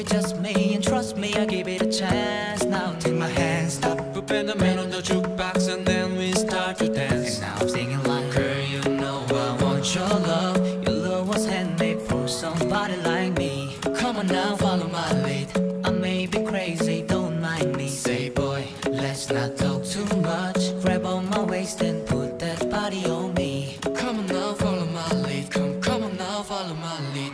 with just me, and trust me, I give it a chance. Now take my hand, stop, put the man on the jukebox, and then we start to dance. And now I'm singing like, girl, you know I want your love. Your love was handmade for somebody like me. Come on now, follow my lead. I may be crazy, don't mind me. Say boy, let's not talk too much. Grab on my waist and put that body on me. Come on now, follow my lead. Come on now, follow my lead.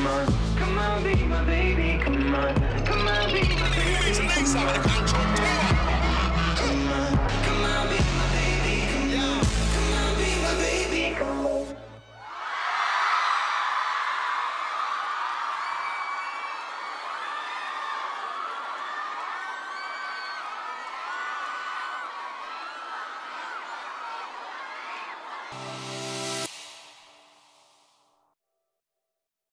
Come on, be my baby, come on. Come on, be my baby, come on.